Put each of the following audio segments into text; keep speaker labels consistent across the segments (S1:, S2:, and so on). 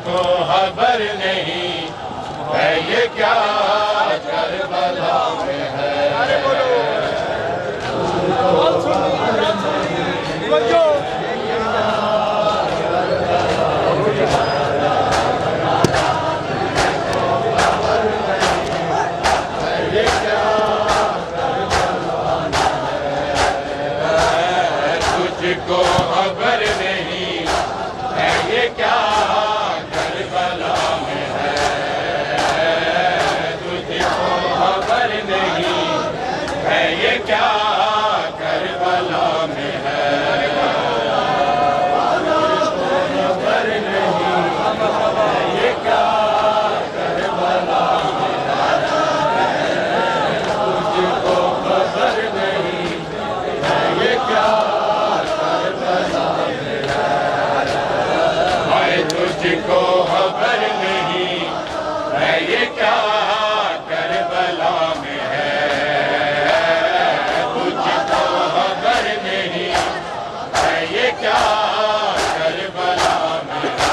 S1: کو خبر نہیں ہے یہ کیا کربلا میں ہے تجھ کو خبر نہیں ہے یہ کیا کربلا میں ہے تجھ کو خبر نہیں ہے یہ کیا کربلا میں ہے خبر نہیں ہے یہ کیا کربلا میں ہے تجھ کو خبر نہیں ہے یہ کیا تجھ کو خبر نہیں ہے یہ کیا کربلا میں ہے تجھ کو خبر نہیں ہے یہ کیا کربلا میں ہے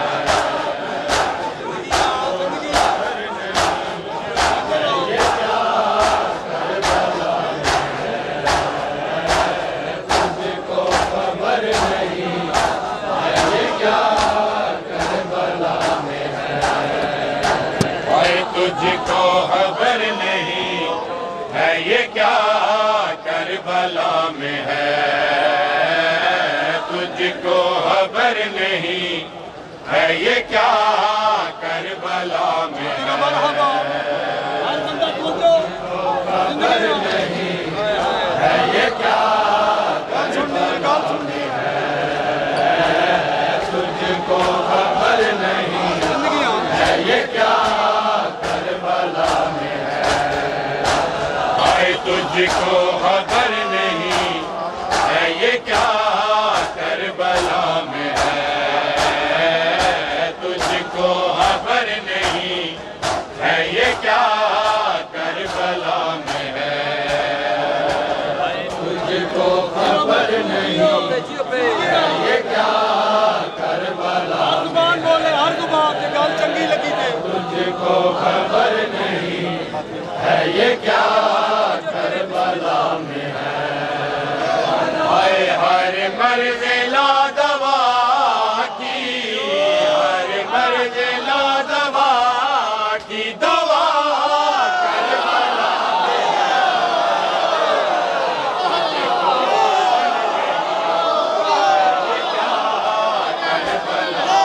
S1: تجھ کو خبر نہیں ہے یہ کیا تجھ کو خبر نہیں ہے یہ کیا کربلا میں ہے تجھ کو خبر نہیں ہے یہ کیا کربلا میں ہے خبر نہیں ہے یہ کیا کربلا میں ہے تجھ کو خبر نہیں ہے یہ کیا تجھ کو خبر نہیں ہے یہ کیا کربلا میں ہے تجھ کو خبر نہیں ہے یہ کیا کربلا میں ہے تجھ کو خبر نہیں ہے یہ کیا کربلا میں تجھ کو خبر نہیں ہے یہ کیا کربلا میں ہے ہر مرض لا دوا کی ہر مرض لا دوا کی دوا کربلا میں ہے یہ کیا کربلا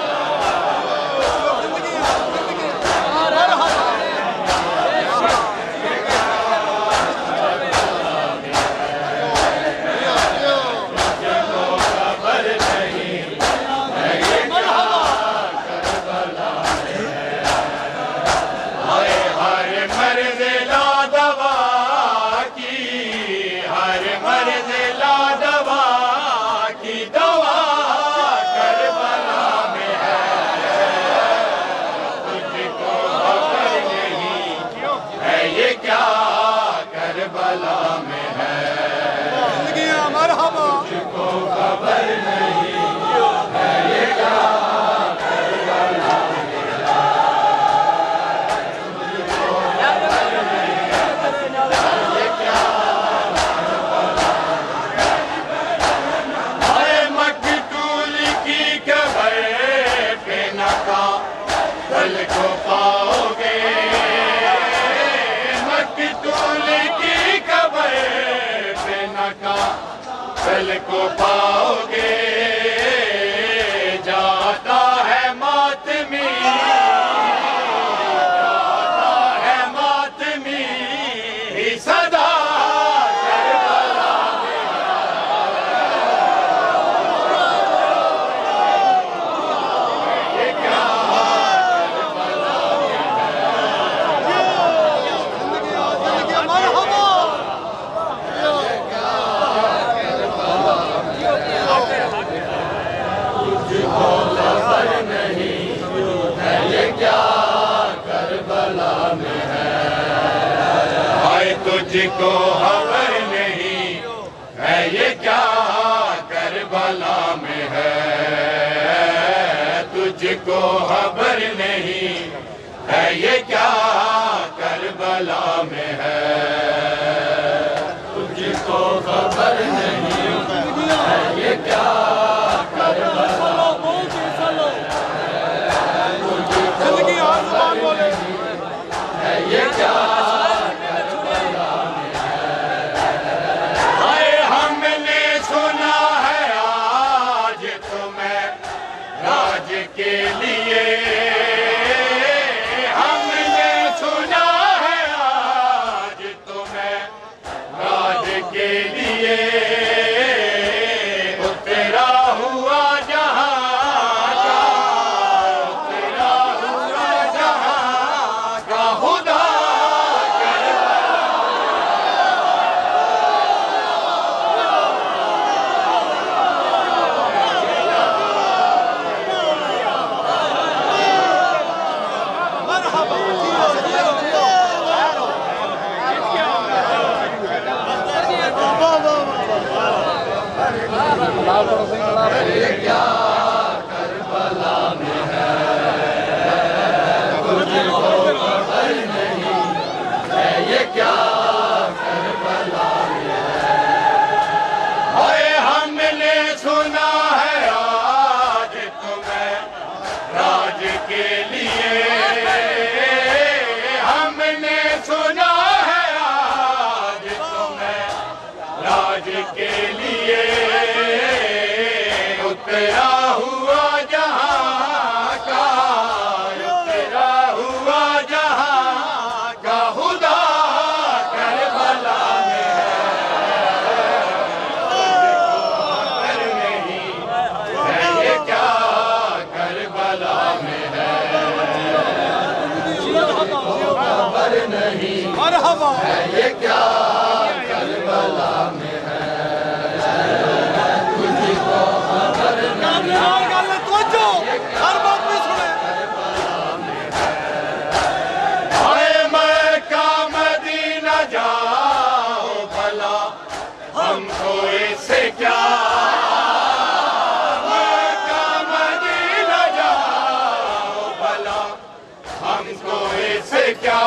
S1: کربلا میں ہے تجھ کو خبر نہیں ہے یہ کیا کربلا میں ہے تجھ کو خبر نہیں ہے یہ کیا کربلا میں مقتول کی قبر پہ نقا دل کو پاؤ گے مقتول کی قبر پہ نقا دل کو پاؤ گے جاتا ہے ماتمی جاتا ہے ماتمی ہی صدا کربلا میں یہ کیا کربلا میں تجھ کو خبر نہیں ہے یہ کیا کربلا میں ہے تجھ کو خبر نہیں ہے یہ کیا کربلا میں ہے تجھ کو خبر نہیں ہے یہ کیا کربلا میں ہے تجھ کو خبر نہیں ہے یہ کیا کربلا
S2: زندگی ہر زبان بولے
S1: ہے یہ کیا کربلا میں ہے ہائے ہم نے سنا ہے آج تمہیں راج کے لیے ہم نے سنا ہے آج تمہیں راج کے لیے اترا ہوا جہاں کا اترا ہوا جہاں کا خدا یہ کیا کربلا میں ہے تجھ کو خبر نہیں ہے یہ کیا کربلا میں ہے ہائے ہم نے سنا ہے آج تمہیں راج کے لیے ہم نے سنا ہے آج تمہیں راج کے لیے اترا ہوا جہاں کا اترا ہوا جہاں کا خدا کربلا میں ہے خبر نہیں ہے یہ کیا کربلا میں ہے خبر نہیں
S2: مرحبا
S1: ہے یہ کیا کربلا میں ہے
S2: ہر بات میں سنے
S1: ہائے مکہ مدینہ جاؤ بھلا ہم کو اس سے کیا مکہ مدینہ جاؤ بھلا ہم کو اس سے کیا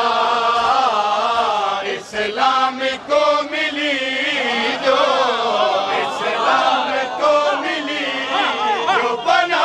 S1: اسلام کو ملی جو اسلام کو ملی جو بنا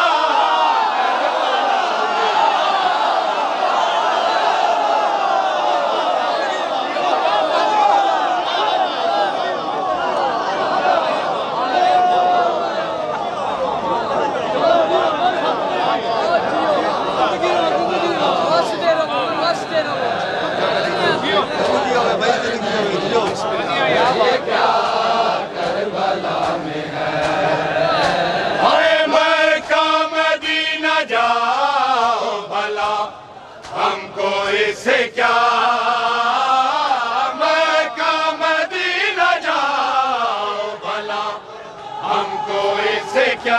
S1: یہ کیا کربلا میں ہے ہائے مکہ مدینہ جاؤ بھلا ہم کو اس سے کیا مکہ مدینہ جاؤ بھلا ہم کو اس سے کیا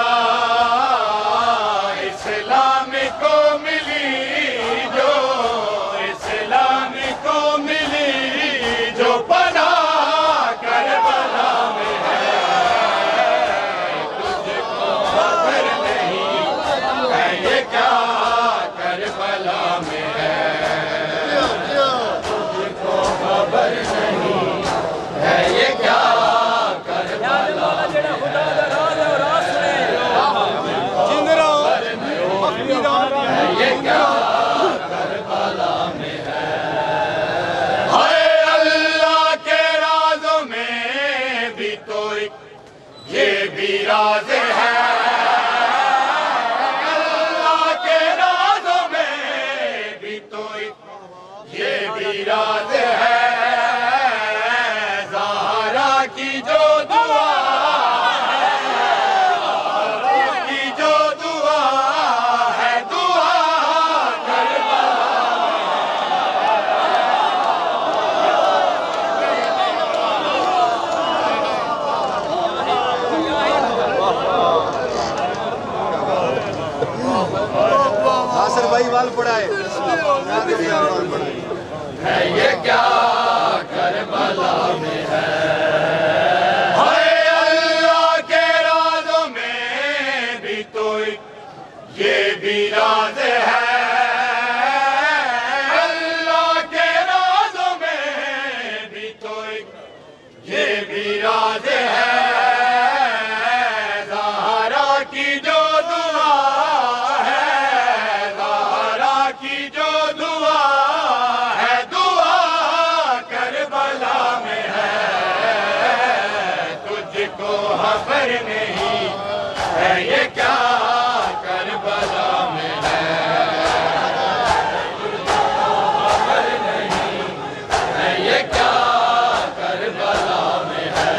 S1: اسلام کو ملی جو اسلام کو ملی جو بنا کربلا میں ہے تجھ کو خبر نہیں ہے یہ کیا کربلا میں ہے تجھ کو خبر نہیں ہے یہ کیا کربلا میں
S2: جن رہو اپنی راہ
S1: ہے یہ کیا کربلا میں ہے ہائے اللہ کے رازوں میں بھی تو ایک یہ بھی راز ہے اللہ کے رازوں میں بھی تو ایک یہ بھی راز ہے زہرا کی جو دعا ہے زہرا کی جو دعا ہے دعا کربلا
S2: ناصر بھائی وال پڑھائے
S1: ہے یہ کیا کربلا میں ہے ہائے اللہ کے رازوں میں بھی تو ایک یہ بھی راز ہے اللہ کے رازوں میں بھی تو ایک یہ بھی راز ہے زہرا کی جو دعا ہے زہرا کی جو دعا ہے دعا کربلا میں ہے تجھ کو خبر نہیں ہے یہ کیا کربلا میں ہے خبر نہیں ہے یہ کیا کربلا میں ہے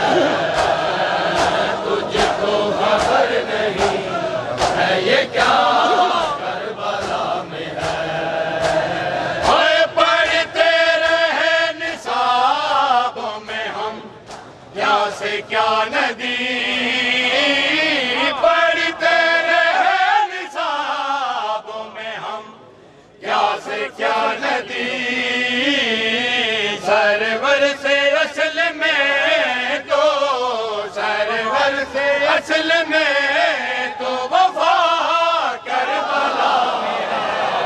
S1: تجھ کو خبر نہیں ہے یہ کیا کربلا میں ہے ہائے پڑھتے رہے نصابوں میں ہم کیا سے کیا ندی پڑھتے رہے نصابوں میں ہم کیا سے کیا ندی سرور سے اصل میں تو سرور سے اصل میں تو وفا کربلا میں ہے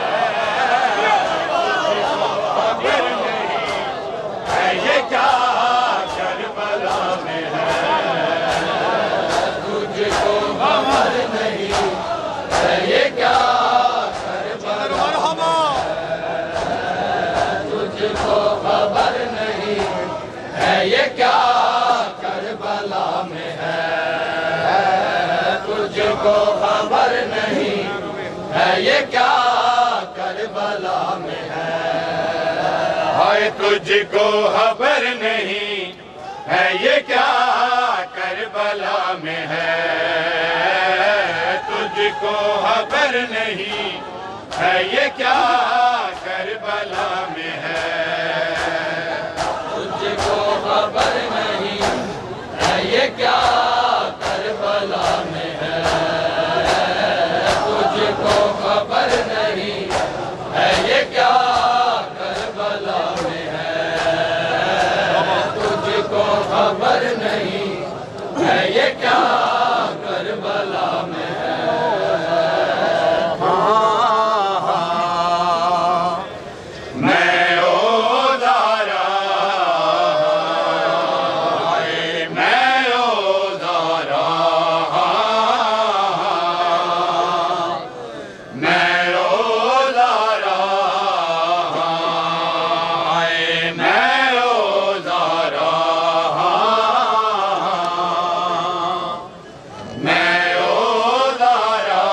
S1: خبر نہیں ہے یہ کیا کربلا میں ہے تجھ کو خبر نہیں ہے یہ کیا کربلا
S2: مرحبا
S1: تجھ کو خبر نہیں ہے یہ کیا کربلا میں ہے تجھ کو خبر نہیں ہے یہ کیا کربلا میں ہے ہائے تجھ کو خبر نہیں ہے یہ کیا کربلا میں ہے تجھ کو خبر نہیں ہے یہ کیا کربلا میں ہے تجھ کو خبر نہیں ہے یہ کیا کربلا میں ہے تجھ کو خبر نہیں ہے یہ کیا کربلا میں ہے تجھ کو خبر نہیں ہے یہ کیا کربلا میں ہے میں اوزارا میں اوزارا میں اوزارا میں اوزارا میں اوزارا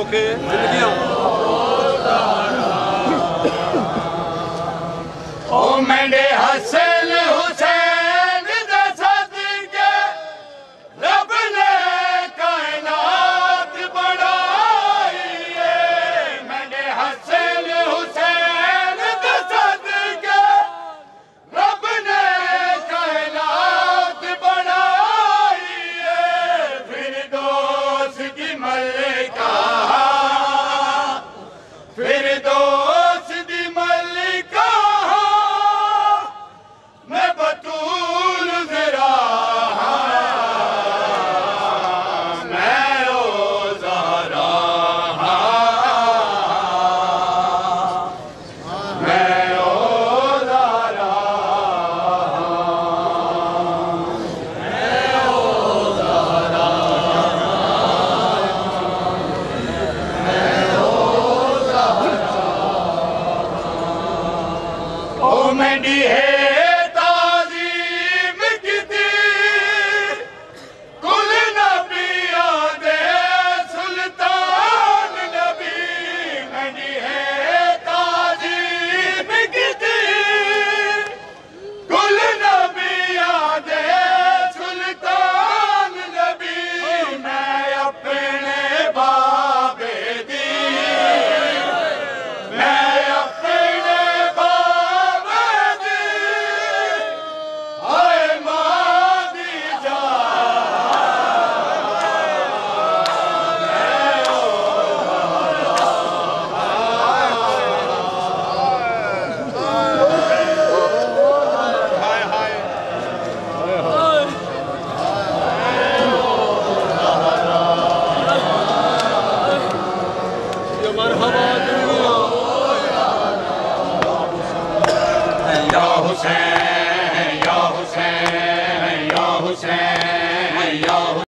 S2: اوکے زندگیاں
S1: او میرے حسن حسین دے صدقے رب نے کائنات بڑھائی ہے میرے حسن حسین دے صدقے رب نے کائنات بڑھائی ہے فردوس کی ملکہ فردوس دی ملکہ میں بطول ذرا میں او زہرا میں او زہرا او میری ہے تعظیم کتی کل نبیوں دے سلطان نبی میری ہے تعظیم کتی کل نبیوں دے سلطان نبی میں اپنے بابے دی میں اپنے بابے دی آئے ماں دی
S2: یہ مرحبا زندگیاں
S1: یا حسین